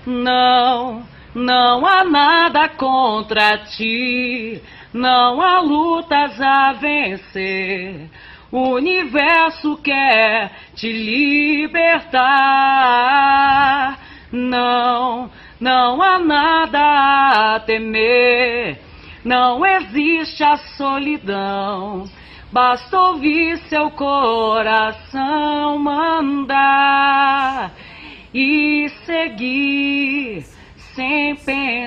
Não, não há nada contra ti, não há lutas a vencer. O universo quer te libertar. Não, não há nada a temer. Não existe a solidão. Basta ouvir seu coração mandar e seguir sem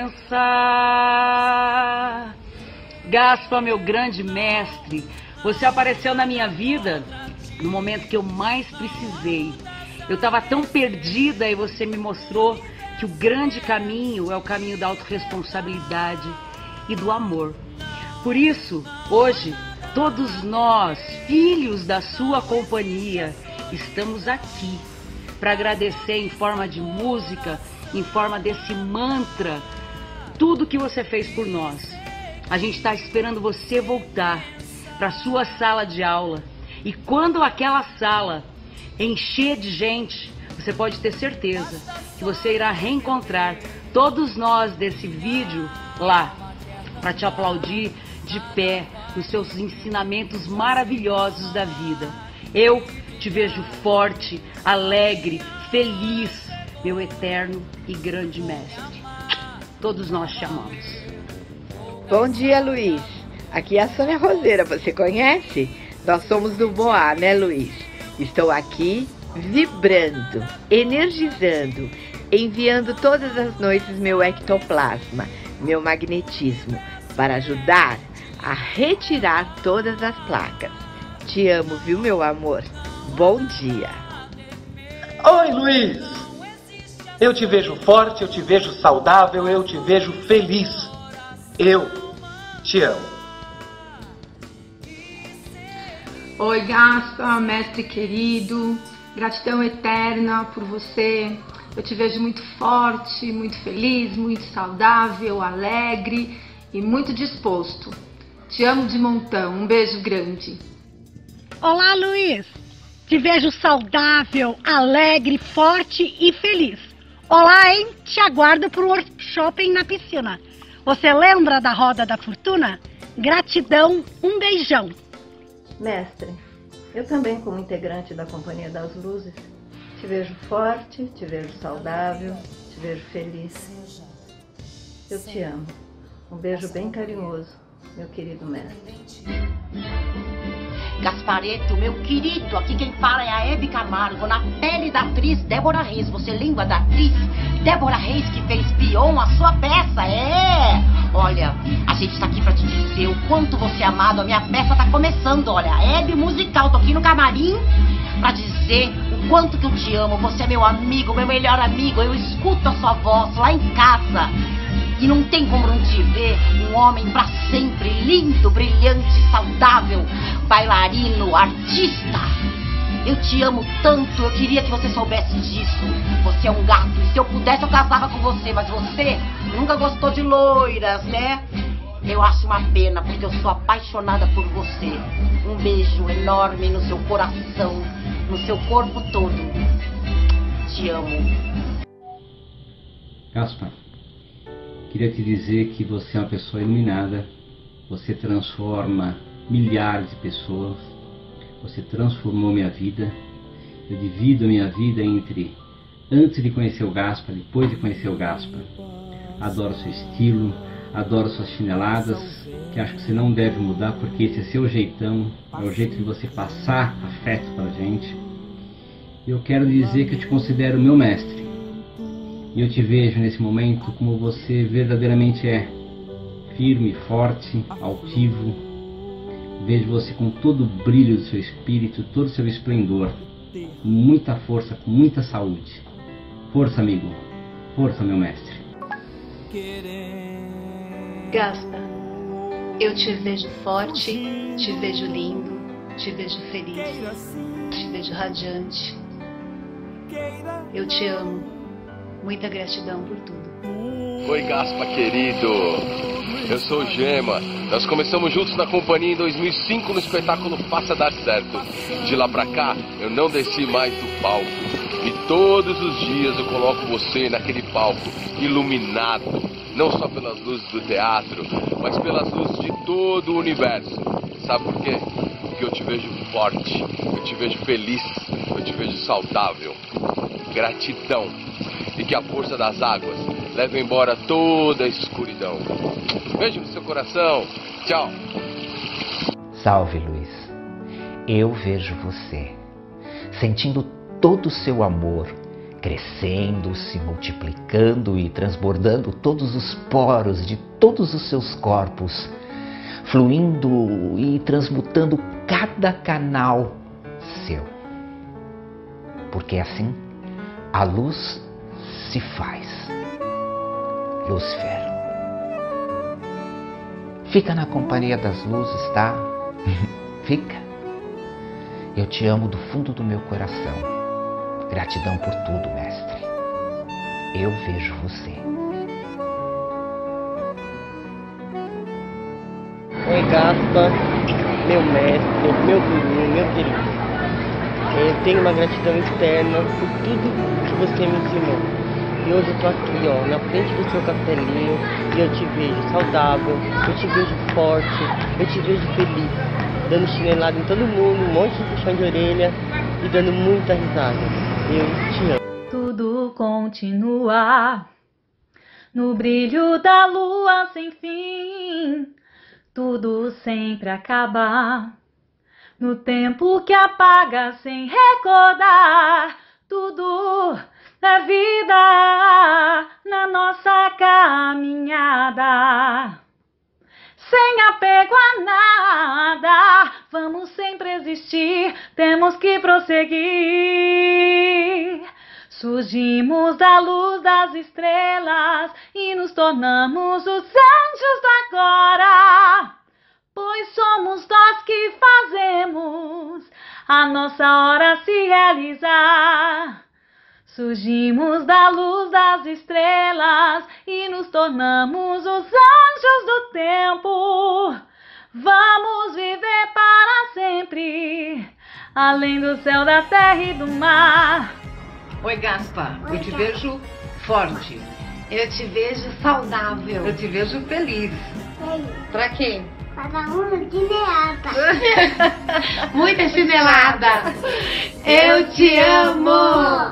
pensar. Gaspa, meu grande mestre, você apareceu na minha vida no momento que eu mais precisei. Eu estava tão perdida e você me mostrou que o grande caminho é o caminho da autorresponsabilidade e do amor. Por isso, hoje, todos nós, filhos da sua companhia, estamos aqui para agradecer em forma de música, em forma desse mantra, tudo que você fez por nós. A gente está esperando você voltar para a sua sala de aula. E quando aquela sala encher de gente, você pode ter certeza que você irá reencontrar todos nós desse vídeo lá, para te aplaudir de pé nos seus ensinamentos maravilhosos da vida. Eu te vejo forte, alegre, feliz, meu eterno e grande mestre. Todos nós te amamos. Bom dia, Luiz. Aqui é a Sônia Roseira, você conhece? Nós somos do Moá, né, Luiz? Estou aqui vibrando, energizando, enviando todas as noites meu ectoplasma, meu magnetismo, para ajudar a retirar todas as placas. Te amo, viu, meu amor? Bom dia. Oi, Luiz. Eu te vejo forte, eu te vejo saudável, eu te vejo feliz. Eu te amo. Oi, Gaspa, mestre querido. Gratidão eterna por você. Eu te vejo muito forte, muito feliz, muito saudável, alegre e muito disposto. Te amo de montão. Um beijo grande. Olá, Luiz. Te vejo saudável, alegre, forte e feliz. Olá, hein? Te aguardo para o workshop na piscina. Você lembra da Roda da Fortuna? Gratidão, um beijão. Mestre, eu também, como integrante da Companhia das Luzes, te vejo forte, te vejo saudável, te vejo feliz. Eu te amo. Um beijo bem carinhoso, meu querido mestre. Gaspareto, meu querido, aqui quem fala é a Hebe Camargo, na pele da atriz Débora Reis. Você lembra da atriz Débora Reis que fez Pion, a sua peça? É! Olha, a gente tá aqui pra te dizer o quanto você é amado. A minha peça tá começando, olha, Hebe Musical. Tô aqui no camarim pra dizer o quanto que eu te amo. Você é meu amigo, meu melhor amigo. Eu escuto a sua voz lá em casa. E não tem como não te ver um homem pra sempre, lindo, brilhante, saudável, bailarino, artista. Eu te amo tanto, eu queria que você soubesse disso. Você é um gato, e se eu pudesse eu casava com você, mas você nunca gostou de loiras, né? Eu acho uma pena, porque eu sou apaixonada por você. Um beijo enorme no seu coração, no seu corpo todo. Te amo. Gaspa, queria te dizer que você é uma pessoa iluminada. Você transforma milhares de pessoas. Você transformou minha vida. Eu divido a minha vida entre antes de conhecer o Gaspa, depois de conhecer o Gaspa. Adoro seu estilo, adoro suas chineladas, que acho que você não deve mudar, porque esse é seu jeitão, é o jeito de você passar afeto pra gente. Eu quero dizer que eu te considero meu mestre. E eu te vejo nesse momento como você verdadeiramente é. Firme, forte, altivo. Vejo você com todo o brilho do seu espírito, todo o seu esplendor. Com muita força, com muita saúde. Força, amigo. Força, meu mestre. Gaspa, eu te vejo forte, te vejo lindo, te vejo feliz, te vejo radiante. Eu te amo. Muita gratidão por tudo. Oi, Gaspa querido. Eu sou o Gema. Nós começamos juntos na companhia em 2005 no espetáculo Faça Dar Certo. De lá pra cá, eu não desci mais do palco. E todos os dias eu coloco você naquele palco, iluminado, não só pelas luzes do teatro, mas pelas luzes de todo o universo. Sabe por quê? Porque eu te vejo forte, eu te vejo feliz, eu te vejo saudável. Gratidão. E que a força das águas leve embora toda a escuridão. Beijo no seu coração. Tchau. Salve, Luiz. Eu vejo você, sentindo todo o seu amor, crescendo, se multiplicando e transbordando todos os poros de todos os seus corpos, fluindo e transmutando cada canal seu. Porque assim a luz se faz. Lúcifer, fica na companhia das luzes, tá? Fica. Eu te amo do fundo do meu coração. Gratidão por tudo, mestre. Eu vejo você. Oi, Gaspa, meu mestre, meu guru, meu querido. Eu tenho uma gratidão externa por tudo que você me ensinou. E hoje eu tô aqui, ó, na frente do seu castelinho, e eu te vejo saudável, eu te vejo forte, eu te vejo feliz, dando chinelada em todo mundo, um monte de puxão de orelha e dando muita risada. Eu te amo. Tudo continua no brilho da lua sem fim. Tudo sempre acaba no tempo que apaga sem recordar. Tudo é vida na nossa caminhada. Sem apego a nada, vamos sempre existir, temos que prosseguir. Surgimos da luz das estrelas e nos tornamos os anjos do agora, pois somos nós que fazemos a nossa hora se realizar. Surgimos da luz das estrelas e nos tornamos os anjos do tempo. Vamos viver para sempre, além do céu, da terra e do mar. Oi, Gaspa, eu te vejo forte. Eu te vejo saudável. Eu te vejo feliz. Pra quê? Para uma chinelada. Muita chinelada. Eu te amo.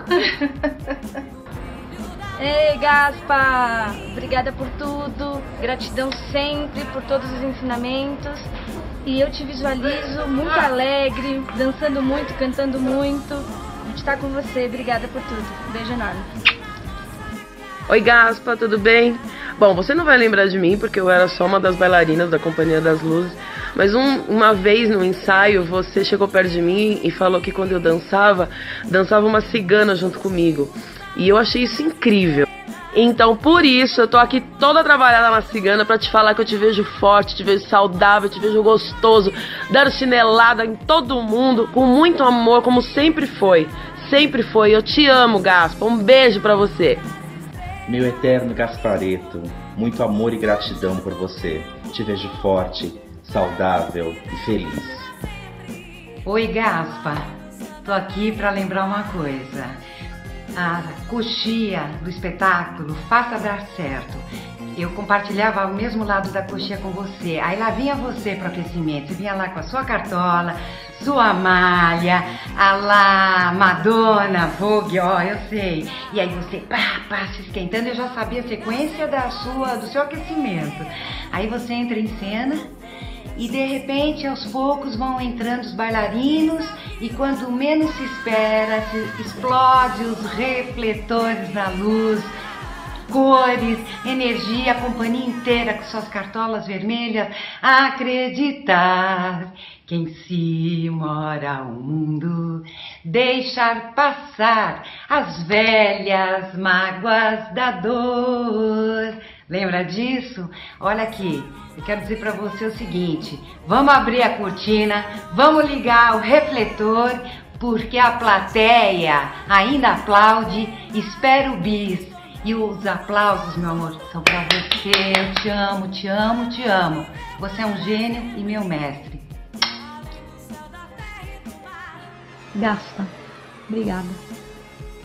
Ei, Gaspa, obrigada por tudo, gratidão sempre por todos os ensinamentos. E eu te visualizo muito alegre, dançando muito, cantando muito. A gente tá com você, obrigada por tudo. Um beijo enorme. Oi, Gaspa, tudo bem? Bom, você não vai lembrar de mim porque eu era só uma das bailarinas da Companhia das Luzes, mas uma vez no ensaio você chegou perto de mim e falou que quando eu dançava uma cigana junto comigo. E eu achei isso incrível. Então, por isso, eu tô aqui toda trabalhada na cigana pra te falar que eu te vejo forte, te vejo saudável, te vejo gostoso, dando chinelada em todo mundo, com muito amor, como sempre foi. Sempre foi. Eu te amo, Gaspa. Um beijo pra você. Meu eterno Gaspareto, muito amor e gratidão por você. Te vejo forte, saudável e feliz. Oi, Gaspa. Tô aqui pra lembrar uma coisa. A coxia do espetáculo Faça Dar Certo. Eu compartilhava o mesmo lado da coxia com você. Aí lá vinha você pro aquecimento. Você vinha lá com a sua cartola, sua malha, a lá Madonna, Vogue, ó, eu sei. E aí você pá, se esquentando. Eu já sabia a sequência do seu aquecimento. Aí você entra em cena e de repente aos poucos vão entrando os bailarinos e quando menos se espera, explode os refletores da luz, cores, energia, a companhia inteira com suas cartolas vermelhas. Acreditar que em si mora o mundo, deixar passar as velhas mágoas da dor. Lembra disso? Olha aqui, eu quero dizer pra você o seguinte: vamos abrir a cortina, vamos ligar o refletor, porque a plateia ainda aplaude, espera o bis. E os aplausos, meu amor, são pra você. Eu te amo, te amo, te amo. Você é um gênio e meu mestre. Gaspa, obrigada.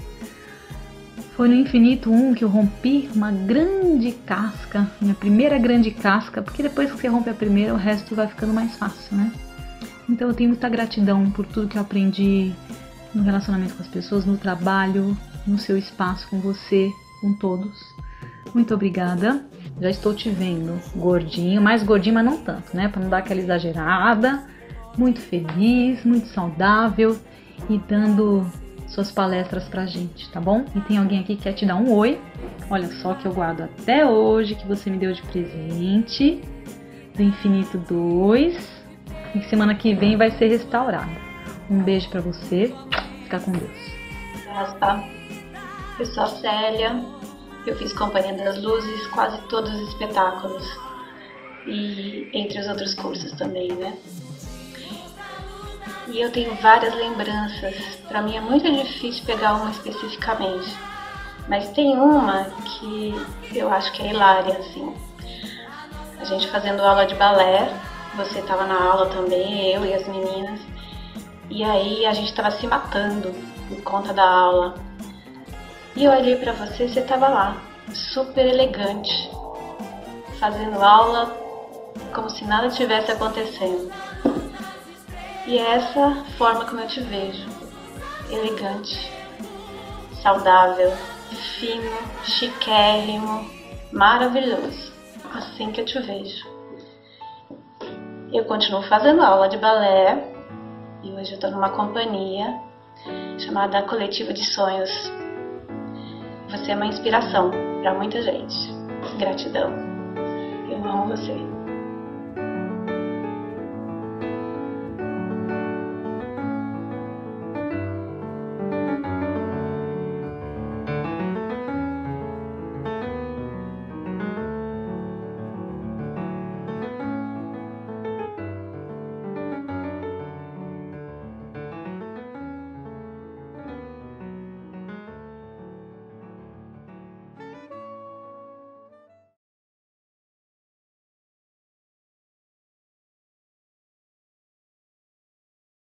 Foi no Infinito 1 que eu rompi uma grande casca, minha primeira grande casca, porque depois que você rompe a primeira, o resto vai ficando mais fácil, né? Então eu tenho muita gratidão por tudo que eu aprendi no relacionamento com as pessoas, no trabalho, no seu espaço com você, com todos. Muito obrigada. Já estou te vendo gordinho, mais gordinho, mas não tanto, né? Para não dar aquela exagerada. Muito feliz, muito saudável e dando suas palestras pra gente, tá bom? E tem alguém aqui que quer te dar um oi. Olha só que eu guardo até hoje, que você me deu de presente. Do Infinito 2. E que semana que vem vai ser restaurado. Um beijo pra você. Fica com Deus. Eu sou a Célia. Eu fiz Companhia das Luzes, quase todos os espetáculos. E entre os outros cursos também, né? E eu tenho várias lembranças. Para mim é muito difícil pegar uma especificamente. Mas tem uma que eu acho que é hilária, assim. A gente fazendo aula de balé. Você estava na aula também, eu e as meninas. E aí a gente estava se matando por conta da aula. E eu olhei pra você, você estava lá, super elegante. Fazendo aula como se nada tivesse acontecendo. E é essa forma como eu te vejo, elegante, saudável, fino, chiquérrimo, maravilhoso, assim que eu te vejo. Eu continuo fazendo aula de balé e hoje eu estou numa companhia chamada Coletivo de Sonhos. Você é uma inspiração para muita gente. Gratidão. Eu amo você.